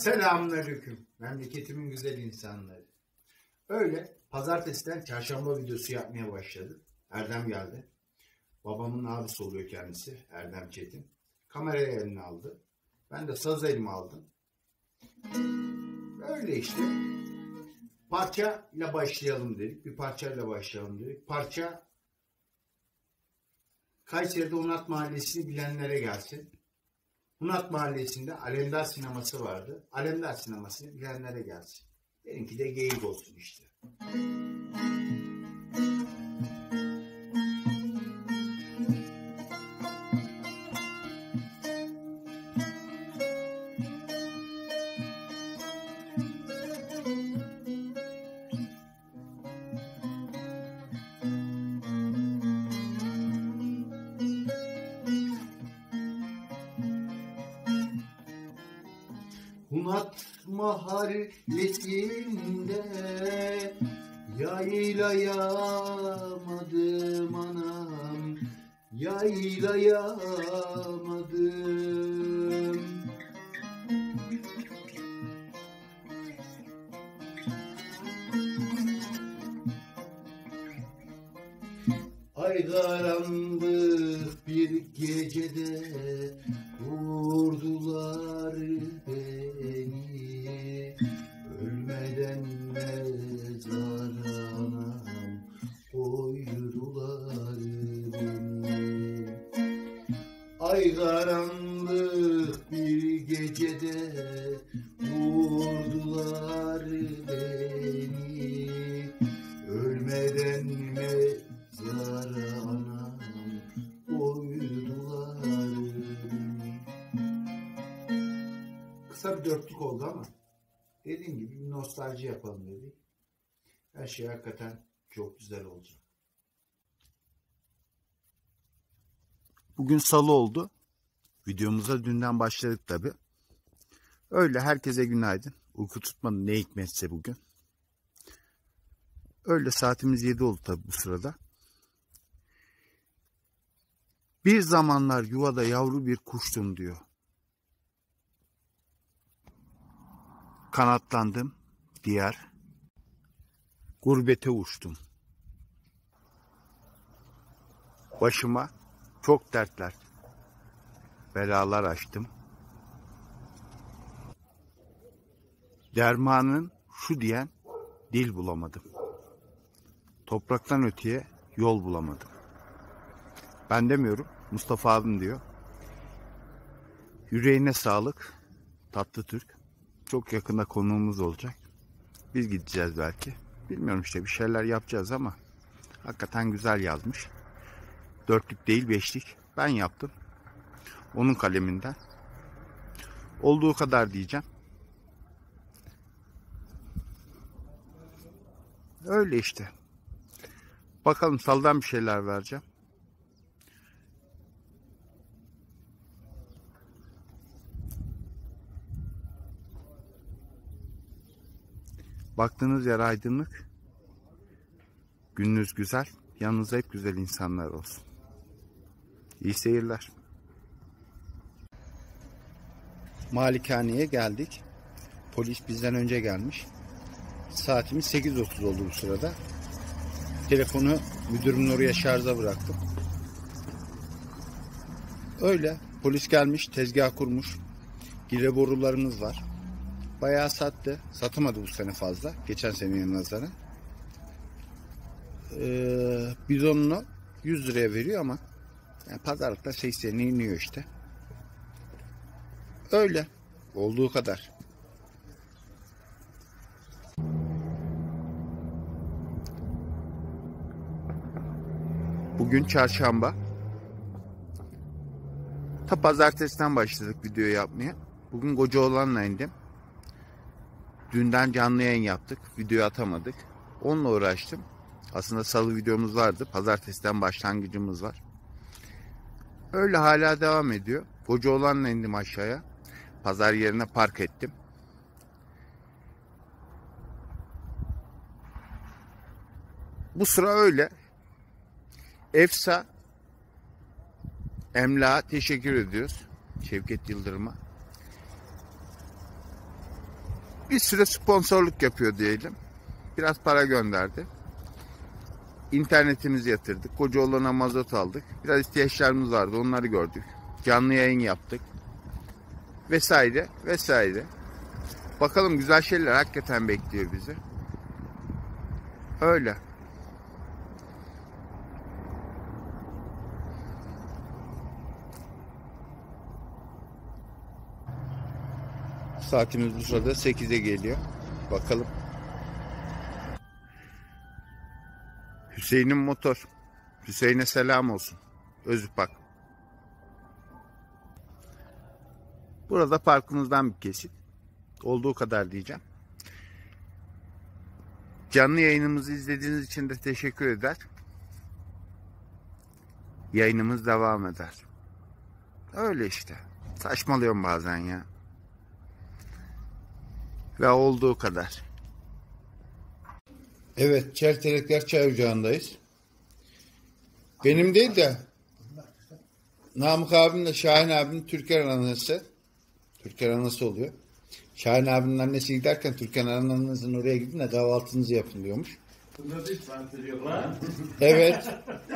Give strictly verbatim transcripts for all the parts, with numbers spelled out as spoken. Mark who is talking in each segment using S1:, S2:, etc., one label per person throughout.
S1: Selamünaleyküm. Memleketimin güzel insanları. Öyle pazartesiden çarşamba videosu yapmaya başladım. Erdem geldi. Babamın abisi oluyor kendisi. Erdem Çetin. Kamerayı eline aldı. Ben de saz elime aldım. Öyle işte. Parçayla başlayalım dedik. Bir parçayla başlayalım dedik. Parça Kayseri'de Hunat Mahallesi'ni bilenlere gelsin. Hunat Mahallesi'nde Alemdar Sineması vardı. Alemdar Sineması'nı bilenlere gelsin. Benimki de geyik olsun işte. Hunat mahallesinde yaylayamadım anam, yaylayamadım. Ay karanlık bir gecede vurdular beni, ölmeden mezara anam koydular beni. Ay karanlık bir gecede vurdular beni, ölmeden mezara anam koydular beni. Kısa bir dörtlük oldu ama dediğim gibi bir nostalji yapalım dedik. Her şey hakikaten çok güzel olacak. Bugün salı oldu. Videomuza dünden başladık tabi. Öyle herkese günaydın. Uyku tutmadı ne hikmetse bugün. Öyle saatimiz yedi oldu tabi bu sırada. Bir zamanlar yuvada yavru bir kuştum diyor. Kanatlandım, diğer gurbete uçtum. Başıma çok dertler, belalar açtım. Dermanın şu diyen dil bulamadım. Topraktan öteye yol bulamadım. Ben demiyorum, Mustafa abim diyor. Yüreğine sağlık, tatlı Türk. Çok yakında konuğumuz olacak. Biz gideceğiz belki. Bilmiyorum işte bir şeyler yapacağız ama hakikaten güzel yazmış. Dörtlük değil beşlik. Ben yaptım. Onun kaleminden. Olduğu kadar diyeceğim. Öyle işte. Bakalım saldan bir şeyler vereceğim. Baktığınız yer aydınlık. Gününüz güzel. Yanınızda hep güzel insanlar olsun. İyi seyirler. Malikaneye geldik. Polis bizden önce gelmiş. Saatimiz sekiz otuz oldu bu sırada. Telefonu müdürümün oraya şarja bıraktım. Öyle. Polis gelmiş. Tezgah kurmuş. Gire borularımız var. Bayağı sattı. Satamadı bu sene fazla. Geçen seneye nazaran. Ee, bidonunu yüz liraya veriyor ama yani pazarlıkta seksenine iniyor işte. Öyle. Olduğu kadar. Bugün çarşamba. Ta pazartesiden başladık video yapmaya. Bugün Kocaoğlan'la indim. Dünden canlı yayın yaptık. Video atamadık. Onunla uğraştım. Aslında salı videomuz vardı. Pazartesiden başlangıcımız var. Öyle hala devam ediyor. Kocaoğlan'la indim aşağıya. Pazar yerine park ettim. Bu sıra öyle. Efsa Emlak'a teşekkür ediyoruz. Şevket Yıldırım'a. bir süre sponsorluk yapıyor diyelim. Biraz para gönderdi. İnternetimizi yatırdık. Kocaoğlan'a mazot aldık. Biraz ihtiyaçlarımız vardı. Onları gördük. Canlı yayın yaptık. Vesaire vesaire. Bakalım, güzel şeyler hakikaten bekliyor bizi. Öyle. Saatimiz bu sırada sekize geliyor. Bakalım. Hüseyin'in motor. Hüseyin'e selam olsun. Özüpak. Burada parkımızdan bir kesit. Olduğu kadar diyeceğim. Canlı yayınımızı izlediğiniz için de teşekkür eder. Yayınımız devam eder. Öyle işte. Saçmalıyorum bazen ya. Ve olduğu kadar. Evet, Çertelekler Çay Ocağı'ndayız. Benim değil de Namık abimle Şahin abinin Türker anası. Türker anası oluyor. Şahin abinin annesi giderken Türker ananızın oraya gidin de kahvaltınızı yapın diyormuş.
S2: Bunda hiç sansür yok lan.
S1: Evet.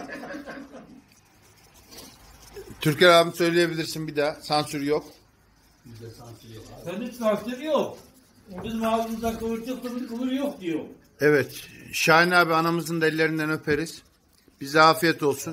S1: Türker abim söyleyebilirsin bir daha. Sansür yok.
S2: Bizde sansür yok. Sen hiç sansür yok. Bizim ağzımızda kıvırcık kıvır kıvır yok diyor.
S1: Evet. Şahin abi anamızın da ellerinden öperiz. Bize afiyet olsun.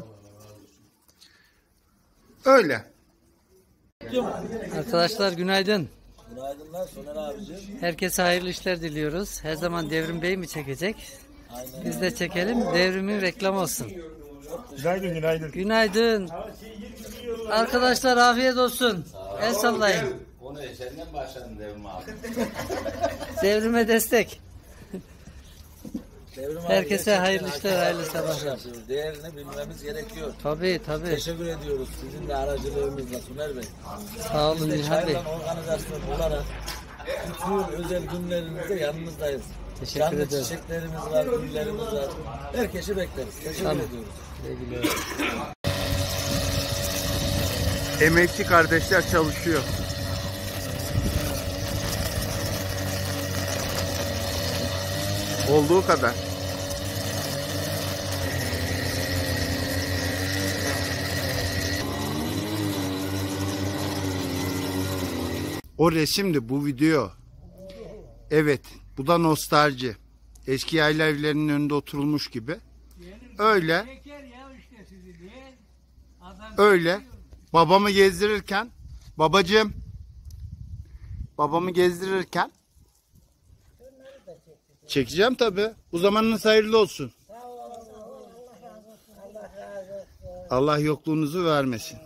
S1: Öyle.
S3: Arkadaşlar günaydın.
S4: Günaydınlar Soner abicim.
S3: Herkese hayırlı işler diliyoruz. Her zaman Devrim Bey mi çekecek?
S4: Aynen.
S3: Biz de çekelim. Devrimin reklamı olsun.
S2: Günaydın günaydın.
S3: Günaydın. Arkadaşlar afiyet olsun. El sallayın.
S4: Onu senden başladın Devrim abi.
S3: Devrime destek.
S4: Devrim abi
S3: Herkese
S4: gerçekten
S3: hayırlı işler, hayırlı sabahlar.
S4: yapıyoruz. Değerini bilmemiz gerekiyor.
S3: Tabii tabii.
S4: Teşekkür ediyoruz sizin de aracılığınızla Soner Bey.
S3: Sağ olun
S4: Biz de
S3: Nihan Bey.
S4: Çaylan organizasyon olarak bütün özel günlerinizde yanınızdayız.
S3: Teşekkür
S4: Canlı
S3: ederim.
S4: çiçeklerimiz var, güllerimiz var. Herkesi bekleriz. Teşekkür
S3: Tamam.
S4: ediyoruz.
S3: Güle güle.
S1: Emekçi kardeşler çalışıyor. Olduğu kadar. O resimdi, bu video. Evet, bu da nostalji. Eski yayla evlerinin önünde oturulmuş gibi. Öyle. Öyle. Babamı gezdirirken, babacığım, babamı gezdirirken çekeceğim tabii. Bu zamanınız hayırlı olsun. Allah yokluğunuzu vermesin.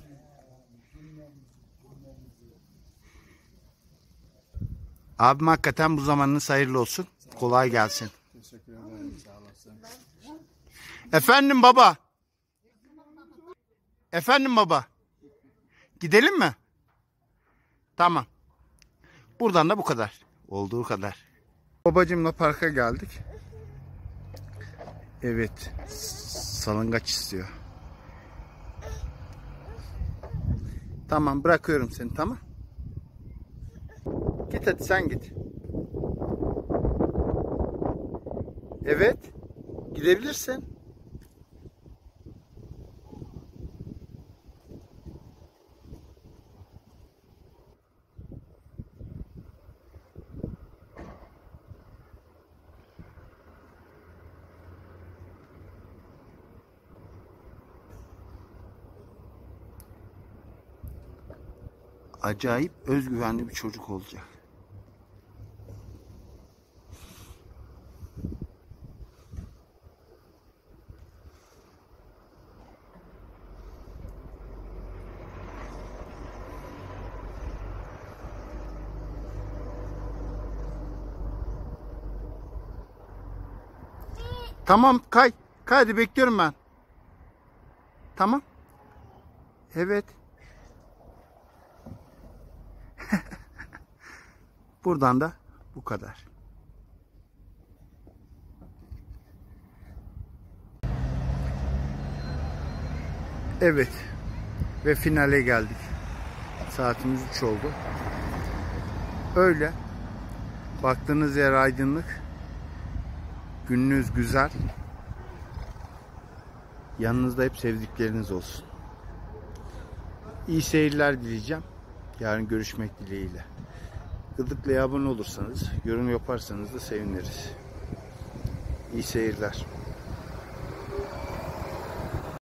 S1: Abim hakikaten bu zamanınız hayırlı olsun. Kolay gelsin.
S2: Teşekkür ederim. Sağ olasın.
S1: Efendim baba. Efendim baba. Gidelim mi? Tamam. Buradan da bu kadar. Olduğu kadar. Babacımla parka geldik. Evet. Salıngaç istiyor. Tamam, bırakıyorum seni, tamam. Git hadi, sen git. Evet. Gidebilirsin. Acayip özgüvenli bir çocuk olacak. Tamam, kay. Kay hadi, bekliyorum ben. Tamam. Evet. Buradan da bu kadar. Evet. Ve finale geldik. Saatimiz üç oldu. Öyle. Baktığınız yer aydınlık. Gününüz güzel. Yanınızda hep sevdikleriniz olsun. İyi seyirler dileyeceğim. Yarın görüşmek dileğiyle. Gıdıklı'ya abone olursanız, yorum yaparsanız da seviniriz. İyi seyirler.